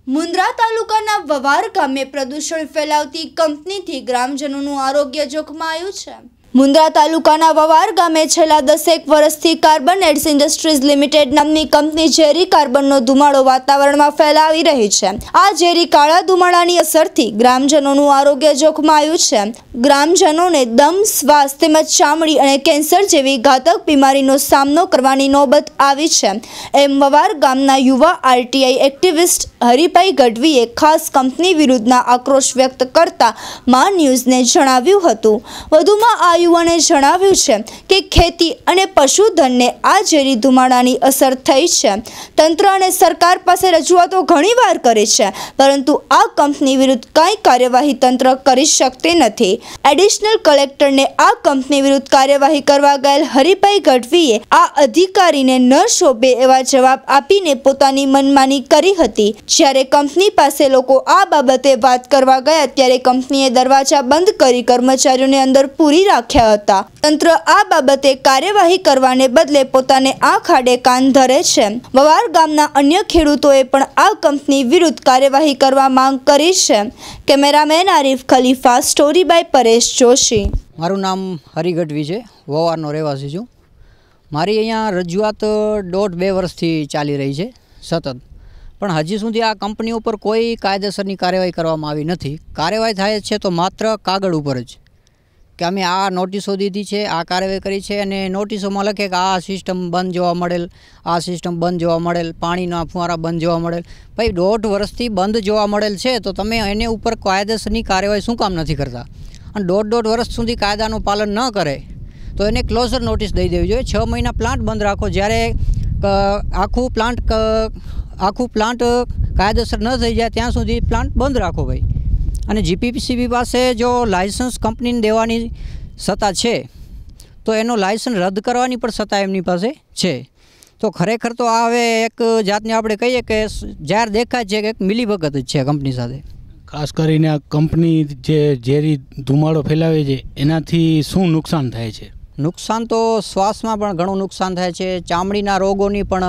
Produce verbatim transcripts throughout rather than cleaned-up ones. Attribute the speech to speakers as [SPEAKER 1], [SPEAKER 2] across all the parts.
[SPEAKER 1] મુન્દ્રા તાલુકાના વવાર ગામે પ્રદૂષણ ફેલાવતી કંપનીથી ગ્રામજનોનું આરોગ્ય જોખમાયું છે। મુન્દ્રા તાલુકાના વવાર ગામે છેલ્લા દસેક વર્ષથી કાર્બન એડ્સ ઇન્ડસ્ટ્રીઝ લિમિટેડ નામની કંપની ઝેરી કાર્બનનો ધુમાડો વાતાવરણમાં ફેલાવી રહી છે। આ ઝેરી કાળા ધુમાડાની અસરથી ગ્રામજનોનું આરોગ્ય જોખમાયું છે। ગ્રામજનોને દમ, શ્વાસ તેમજ ચામડી અને કેન્સર જેવી ઘાતક બીમારીનો સામનો કરવાની નોબત આવી છે, એમ વવાર ગામના યુવા આરટીઆઈ એક્ટિવિસ્ટ હરિભાઈ ગઢવીએ ખાસ કંપની વિરુદ્ધના આક્રોશ વ્યક્ત કરતા મા ન્યૂઝને જણાવ્યું હતું। વધુમાં આ યુવાને જણાવ્યું છે કે ખેતી અને પશુધનને આ ઝેરી ધુમાડાની અસર થઈ છે। તંત્ર અને સરકાર પાસે રજૂઆતો ઘણીવાર કરી છે, પરંતુ આ કંપની વિરુદ્ધ કંઈ કાર્યવાહી તંત્ર કરી શકતી નથી। એડિશનલ કલેક્ટરને આ કંપની વિરુદ્ધ કાર્યવાહી કરવા ગયેલ હરિભાઈ ગઢવીએ આ અધિકારીને ન શોભે એવા જવાબ આપીને પોતાની મનમાની કરી હતી। જ્યારે કંપની પાસે લોકો આ બાબતે વાત કરવા ગયા ત્યારે કંપનીએ દરવાજા બંધ કરી કર્મચારીઓને અંદર પૂરી રાખ્યા હતા। તંત્ર આ બાબતે કાર્યવાહી કરવાને બદલે પોતાને આંખ આડે કાન ધરે છે। વવાર ગામના અન્ય ખેડૂતોએ પણ આ કંપની વિરુદ્ધ કાર્યવાહી કરવા માંગ કરી છે। Cameraman Arif Khalifa, story by Paresh Joshi.
[SPEAKER 2] મારું નામ હરિ ગઢવી છે, વવારનો રહેવાસી છું। મારી અહીંયા રજૂઆત દોઢ બે વર્ષથી ચાલી રહી છે સતત, પણ હજી સુધી આ કંપની ઉપર કોઈ કાયદેસરની કાર્યવાહી કરવામાં આવી નથી। કાર્યવાહી થાય છે તો માત્ર કાગળ ઉપર જ, કે અમે આ નોટિસો દીધી છે, આ કાર્યવાહી કરી છે, અને નોટિસોમાં લખે કે આ સિસ્ટમ બંધ જોવા મળેલ, આ સિસ્ટમ બંધ જોવા મળેલ, પાણીના ફુવારા બંધ જોવા મળેલ। ભાઈ દોઢ વર્ષથી બંધ જોવા મળેલ છે તો તમે એને ઉપર કાયદેસરની કાર્યવાહી શું કામ નથી કરતા? અને દોઢ દોઢ વર્ષ સુધી કાયદાનું પાલન ન કરે તો એને ક્લોઝર નોટિસ દઈ દેવી જોઈએ। છ મહિના પ્લાન્ટ બંધ રાખો, જ્યારે આખું પ્લાન્ટ આખું પ્લાન્ટ કાયદેસર ન થઈ જાય ત્યાં સુધી પ્લાન્ટ બંધ રાખો ભાઈ। અને જીપીસીબી પાસે જો લાયસન્સ કંપનીને દેવાની સત્તા છે તો એનો લાયસન્સ રદ કરવાની પણ સત્તા એમની પાસે છે। તો ખરેખર તો આ હવે એક જાતને આપણે કહીએ કે જાહેર દેખાય છે કે એક મિલીભગત જ છે કંપની સાથે।
[SPEAKER 3] ખાસ કરીને આ કંપની જે ઝેરી ધુમાડો ફેલાવે છે એનાથી શું નુકસાન થાય છે?
[SPEAKER 2] નુકસાન તો શ્વાસમાં પણ ઘણું નુકસાન થાય છે, ચામડીના રોગોની પણ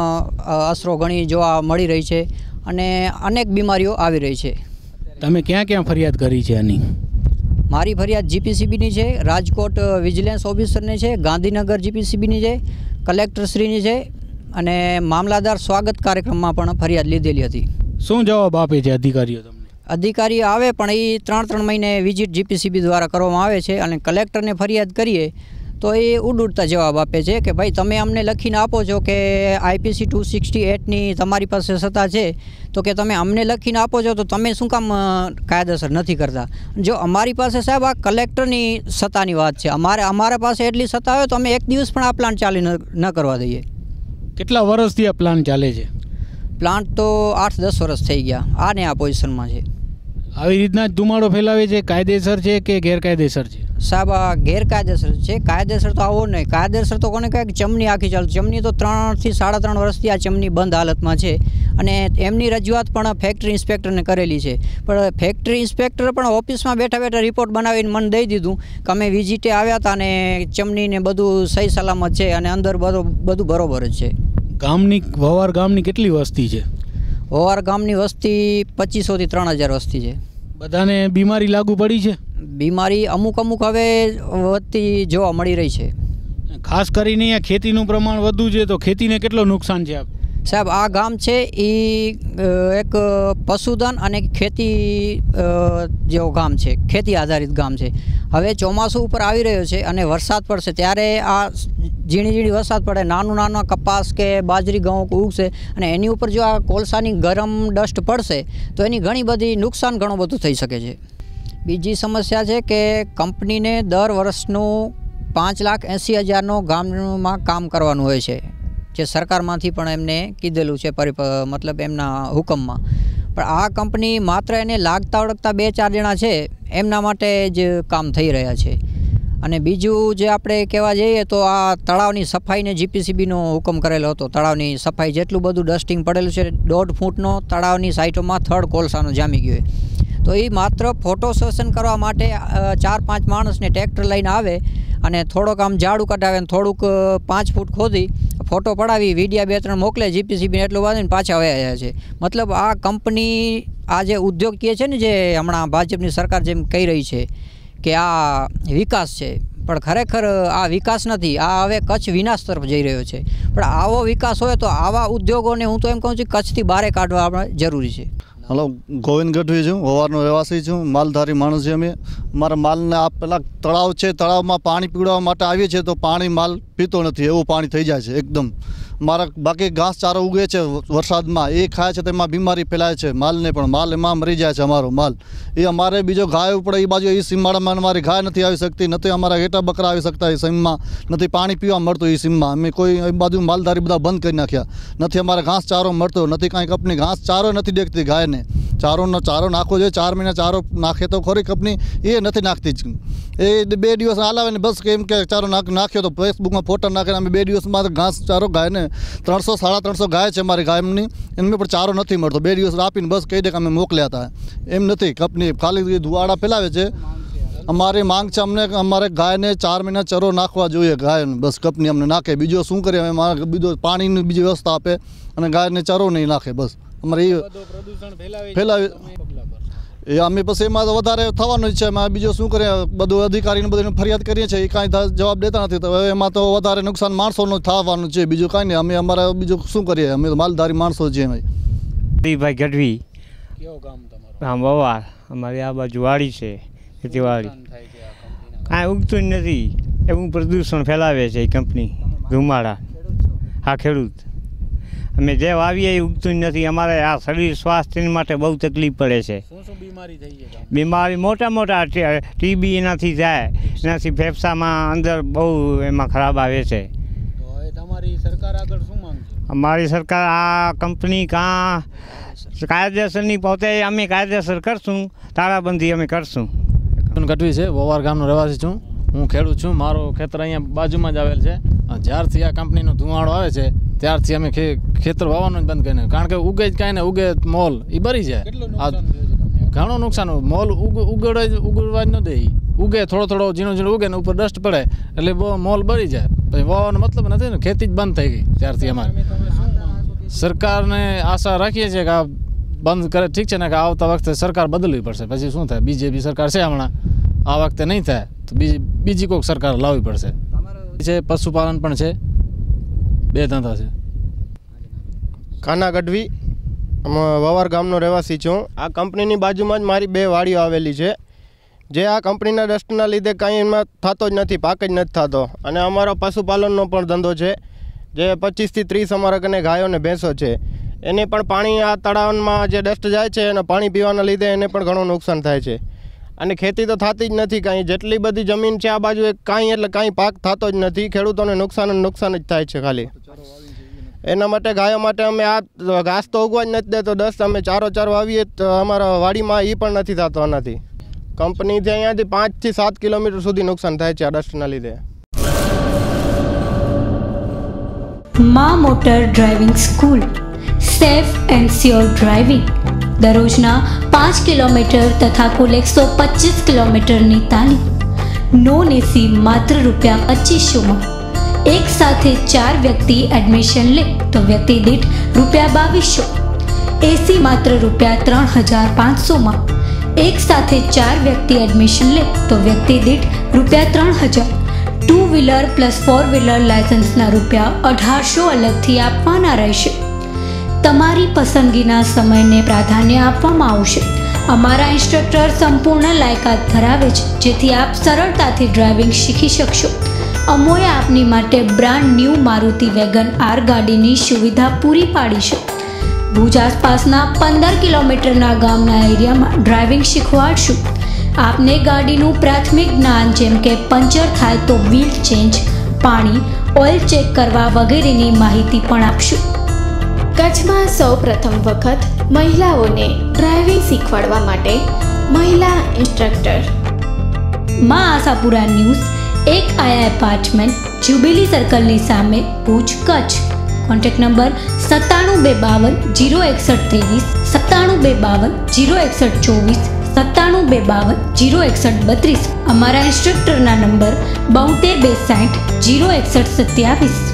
[SPEAKER 2] અસરો ઘણી જોવા મળી રહી છે, અને અનેક બીમારીઓ આવી રહી છે।
[SPEAKER 3] તમે ક્યાં ક્યાં ફરિયાદ કરી છે આની?
[SPEAKER 2] મારી ફરિયાદ જીપીસીબીની છે, રાજકોટ વિજિલન્સ ઓફિસરની છે, ગાંધીનગર જીપીસીબીની છે, કલેક્ટરશ્રીની છે, અને મામલાદાર સ્વાગત કાર્યક્રમમાં પણ ફરિયાદ લીધેલી હતી। શું
[SPEAKER 3] જવાબ આપે છે અધિકારીઓ તમને?
[SPEAKER 2] અધિકારીઓ આવે પણ એ ત્રણ ત્રણ મહિને વિઝિટ જીપીસીબી દ્વારા કરવામાં આવે છે, અને કલેક્ટરને ફરિયાદ કરીએ તો એ ઉડુડતા જવાબ આપે છે કે ભાઈ તમે અમને લખીને આપો છો કે આઈપીસી ટુ સિક્સટી એટની તમારી પાસે સત્તા છે, તો કે તમે અમને લખીને આપો છો તો તમે શું કામ કાયદેસર નથી કરતા? જો અમારી પાસે સાહેબ આ કલેક્ટરની સત્તાની વાત છે, અમારે અમારા પાસે એટલી સત્તા હોય તો અમે એક દિવસ પણ આ પ્લાન્ટ ચાલી ન કરવા દઈએ।
[SPEAKER 3] કેટલા વર્ષથી આ પ્લાન્ટ ચાલે છે?
[SPEAKER 2] પ્લાન્ટ તો આઠ દસ વર્ષ થઈ ગયા આને આ પોઝિશનમાં છે।
[SPEAKER 3] આવી રીતના જ ધુમાડો ફેલાવે છે, કાયદેસર છે કે ગેરકાયદેસર છે?
[SPEAKER 2] સાહેબ આ ગેરકાયદેસર છે, કાયદેસર તો આવો નહીં। કાયદેસર તો કોને કહે? ચમની આખી ચાલુ, ચમની તો ત્રણથી સાડા ત્રણ વર્ષથી આ ચમની બંધ હાલતમાં છે, અને એમની રજૂઆત પણ ફેક્ટરી ઇન્સ્પેક્ટરને કરેલી છે, પણ ફેક્ટરી ઇન્સ્પેક્ટર પણ ઓફિસમાં બેઠા બેઠા રિપોર્ટ બનાવીને મને દઈ દીધું કે અમે વિઝિટે આવ્યા હતા અને ચમનીને બધું સહી સલામત છે અને અંદર બધું બધું બરોબર જ છે।
[SPEAKER 3] ગામની વવાર ગામની કેટલી વસ્તી છે?
[SPEAKER 2] વવાર ગામની વસ્તી પચીસોથી ત્રણ હજાર વસ્તી છે।
[SPEAKER 3] બધાને બીમારી લાગુ પડી છે?
[SPEAKER 2] બીમારી અમુક અમુક હવે વધતી જોવા મળી રહી છે।
[SPEAKER 3] ખાસ કરીને અહીંયા ખેતીનું પ્રમાણ વધુ છે, તો ખેતીને કેટલું નુકસાન છે?
[SPEAKER 2] સાહેબ આ ગામ છે એ એક પશુધન અને ખેતી જેવો ગામ છે, ખેતી આધારિત ગામ છે। હવે ચોમાસું ઉપર આવી રહ્યો છે અને વરસાદ પડશે ત્યારે આ ઝીણી ઝીણી વરસાદ પડે, નાનું નાના કપાસ કે બાજરી ઘઉં ઉગશે, અને એની ઉપર જો આ કોલસાની ગરમ ડસ્ટ પડશે તો એની ઘણી બધી નુકસાન ઘણું બધું થઈ શકે છે। બીજી સમસ્યા છે કે કંપનીને દર વર્ષનું પાંચ લાખ એંસી હજારનો ગામમાં કામ કરવાનું હોય છે, જે સરકારમાંથી પણ એમને કીધેલું છે, પરિ મતલબ એમના હુકમમાં। પણ આ કંપની માત્ર એને લાગતા ઓળખતા બે ચાર જણા છે એમના માટે જ કામ થઈ રહ્યા છે। અને બીજું જે આપણે કહેવા જઈએ તો આ તળાવની સફાઈને જીપીસીબીનો હુકમ કરેલો હતો, તળાવની સફાઈ જેટલું બધું ડસ્ટિંગ પડેલું છે, દોઢ ફૂટનો તળાવની સાઈટોમાં થર્ડ કોલસાનો જામી ગયો, તો એ માત્ર ફોટો સેશન કરવા માટે ચાર પાંચ માણસને ટ્રેક્ટર લઈને આવે અને થોડોક આમ ઝાડું કઢાવે ને થોડુંક પાંચ ફૂટ ખોદી ફોટો પડાવી વિડીયા બે ત્રણ મોકલે જીપીસીબીને એટલું વાંધીને પાછા વયા છે. મતલબ આ કંપની આ જે ઉદ્યોગ કહે છે ને, જે હમણાં ભાજપની સરકાર જેમ કહી રહી છે કે આ વિકાસ છે, પણ ખરેખર આ વિકાસ નથી. આ હવે કચ્છ વિનાશ તરફ જઈ રહ્યો છે. પણ આવો વિકાસ હોય તો આવા ઉદ્યોગોને હું તો એમ કહું છું કચ્છથી બહાર કાઢવા આપણે જરૂરી છે.
[SPEAKER 4] હલો, ગોવિંદ ગઢવી છું, વવારનો રહેવાસી છું, માલધારી માણસ છે અમે. અમારા માલને આ પેલા તળાવ છે, તળાવમાં પાણી પીવડાવવા માટે આવીએ છીએ તો પાણી માલ પીતો નથી, એવું પાણી થઈ જાય છે એકદમ. મારા બાકી ઘાસ ચારો ઉગે છે વરસાદમાં, એ ખાય છે તેમાં બીમારી ફેલાય છે માલને, પણ માલ એમાં મરી જાય છે અમારો માલ. એ અમારે બીજો ગાય ઉપડે એ બાજુ એ સીમવાડામાં અમારી ગાય નથી આવી શકતી, નથી અમારા ઘેટા બકરા આવી શકતા એ સીમમાં, નથી પાણી પીવા મળતું એ સીમમાં. અમે કોઈ એ બાજુ માલધારી બધા બંધ કરી નાખ્યા, નથી અમારે ઘાસ ચારો મળતો, નથી કાંઈ કંપની ઘાસ ચારો નથી દેખતી ગાયને. ચારોનો ચારો નાખવો જોઈએ, ચાર મહિના ચારો નાખે તો ખરી કંપની, એ નથી નાખતી જ. એ બે દિવસ હાલાવે ને બસ કેમ કે ચારો નાખ નાખ્યો તો ફેસબુકમાં ફોટો નાખીને અમે બે દિવસમાં ઘાસ ચારો ગાયને ત્રણસો સાડા ત્રણસો ગાય છે અમારી ગાયની, એમને પણ ચારો નથી મળતો. બે દિવસ આપીને બસ કહી દે કે અમે મોકલ્યા હતા, એમ નથી. કંપની ખાલી ધુવાડા ફેલાવે છે. અમારી માંગ છે અમને અમારે ગાયને ચાર મહિના ચરો નાખવા જોઈએ ગાયને, બસ કંપની અમને નાખે. બીજો શું કરીએ અમે, બીજો પાણીની બીજી વ્યવસ્થા આપે અને ગાયને ચરો નહીં નાખે. બસ અમારે એ ફેલાવે એ અમે પછી એમાં તો વધારે થવાનું જ છે. એમાં બીજું શું કરીએ, બધું અધિકારીને બધું ફરિયાદ કરીએ છીએ, એ કાંઈ જવાબ દેતા નથી. તો એમાં તો વધારે નુકસાન માણસોનું થવાનું છે, બીજું કાંઈ નહીં. અમે અમારે બીજું શું કરીએ, અમે તો માલધારી માણસો છીએ. અમે
[SPEAKER 5] ભાઈ ગઢવી, કેવું કામ તમારું? આમ વવાર અમારી આ બાજુ વાડી છે, ખેતીવાડી, કાંઈ ઉગતું જ નથી, એવું પ્રદૂષણ ફેલાવે છે એ કંપની ધુમાડા. હા, ખેડૂત અમે જે વાવીએ એ ઉગતું જ નથી. અમારે આ શરીર સ્વાસ્થ્ય માટે બહુ તકલીફ પડે છે. બીમારી મોટા મોટા ટીબી એનાથી જાય, એનાથી ફેફસામાં અંદર બહુ એમાં ખરાબ આવે છે.
[SPEAKER 3] તમારી સરકાર આગળ શું માંગ છે?
[SPEAKER 5] અમારી સરકાર આ કંપની કાં કાયદેસરની પોતે અમે કાયદેસર કરશું, તાળાબંધી અમે કરશું.
[SPEAKER 6] ગઢવી છે, વવાર ગામનો રહેવાસી છું, હું ખેડૂત છું. મારું ખેતર અહીંયા બાજુમાં જ આવેલ છે. જ્યારથી આ કંપનીનો ધુમાડો આવે છે ત્યારથી અમે ખેતર વાવવાનું જ બંધ કરીને, કારણ કે ઉગે જ કાંઈ ને ઉગે મોલ એ બરી જાય. ઘણું નુકસાન. મોલ ઉગડે જ ઉગડવા જ ન દે, ઉગે થોડો થોડો ઝીણો ઝીણો ઉગે ને ઉપર ડસ્ટ પડે એટલે બહુ મોલ બરી જાય. પછી વાવવાનો મતલબ નથી ને, ખેતી જ બંધ થઈ ગઈ ત્યારથી. અમારે સરકારને આશા રાખીએ છીએ કે આ બંધ કરે, ઠીક છે ને, કે આવતા વખતે સરકાર બદલવી પડશે. પછી શું થાય, બીજેપી સરકાર છે હમણાં, આ વખતે નહીં થાય તો બીજી બીજી કોઈક સરકાર લાવવી પડશે. છે પશુપાલન પણ છે, બે ધંધા છે.
[SPEAKER 7] કાના ગઢવી, વવાર ગામનો રહેવાસી છું. આ કંપનીની બાજુમાં જ મારી બે વાડીઓ આવેલી છે, જે આ કંપનીના ડસ્ટના લીધે કાંઈ એમાં થતો જ નથી, પાક જ નથી થતો. અને અમારો પશુપાલનનો પણ ધંધો છે, જે પચીસથી ત્રીસ અમારા કને ગાયો ને ભેંસો છે. એને પણ પાણી આ તળાવમાં જે ડસ્ટ જાય છે અને પાણી પીવાના લીધે એને પણ ઘણું નુકસાન થાય છે. અને ખેતી તો થતી જ નથી કાંઈ. જેટલી બધી જમીન છે આ બાજુ એક કાંઈ એટલે કાંઈ પાક થતો જ નથી. ખેડૂતોને નુકસાન અને નુકસાન જ થાય છે ખાલી. એના માટે ગાયો માટે અમે આ ઘાસ તો ઉગવા જ નથી દેતો. દસ અમે ચારો ચાર વાવીએ તો અમારા વાડીમાં એ પણ નથી થતો આનાથી. કંપનીથી અહીંયાથી પાંચથી સાત કિલોમીટર સુધી નુકસાન થાય છે આ ડસ્ટના લીધે.
[SPEAKER 8] Maa motor driving school, safe and sure driving. દરરોજના પાંચ કિલોમીટર તથા કુલ એકસો પચીસ કિલોમીટરની તાલીમ. નોન એસી માત્ર રૂપિયા પચીસોમાં. એક સાથે ચાર વ્યક્તિ એડમિશન લે તો વ્યક્તિ દીઠ રૂપિયા બાવીસો. એસી માત્ર રૂપિયા ત્રણ હજાર પાંચસોમાં. એક સાથે ચાર વ્યક્તિ એડમિશન લે તો વ્યક્તિ દીઠ રૂપિયા ત્રણ હજાર. Two wheeler plus four wheeler લાયસન્સના રૂપિયા અઢારસો અલગથી આપવાના રહેશે. તમારી પસંદગીના સમયને પ્રાધાન્ય આપવામાં આવશે. અમારા ઇન્સ્ટ્રક્ટર સંપૂર્ણ લાયકાત ધરાવે છે, જેથી આપ સરળતાથી ડ્રાઇવિંગ શીખી શકશો. અમોએ આપની માટે brand new Maruti Wagon R ગાડીની સુવિધા પૂરી પાડી છે. ભુજ આસપાસના પંદર કિલોમીટરના ગામના એરિયામાં ડ્રાઇવિંગ શીખવાડશું. આપને ગાડીનું પ્રાથમિક જ્ઞાન જેમ કે પંચર થાય તો વ્હીલ ચેન્જ, પાણી, ઓઇલ ચેક કરવા વગેરેની માહિતી પણ આપશું.
[SPEAKER 9] કચ્છમાં સૌ પ્રથમ વખત મહિલાઓને ડ્રાઇવિંગ શીખવાડવા માટે મહિલા ઇન્સ્ટ્રક્ટર.
[SPEAKER 8] માં આશાપુરા ન્યૂઝ, એક આયા એપાર્ટમેન્ટ, જ્યુબિલી સર્કલની સામે, ભુજ, કચ્છ. કોન્ટેક્ટ નંબર સત્તાણું બે બાવન જીરો એકસઠ ત્રેવીસ, સત્તાણું બે બાવન જીરો એકસઠ ચોવીસ, સત્તાણું બે બાવન જીરો એકસઠ બત્રીસ. અમારા ઇન્સ્ટ્રક્ટરના નંબર બોતેર બે સાઠ જીરો એકસઠ સત્યાવીસ.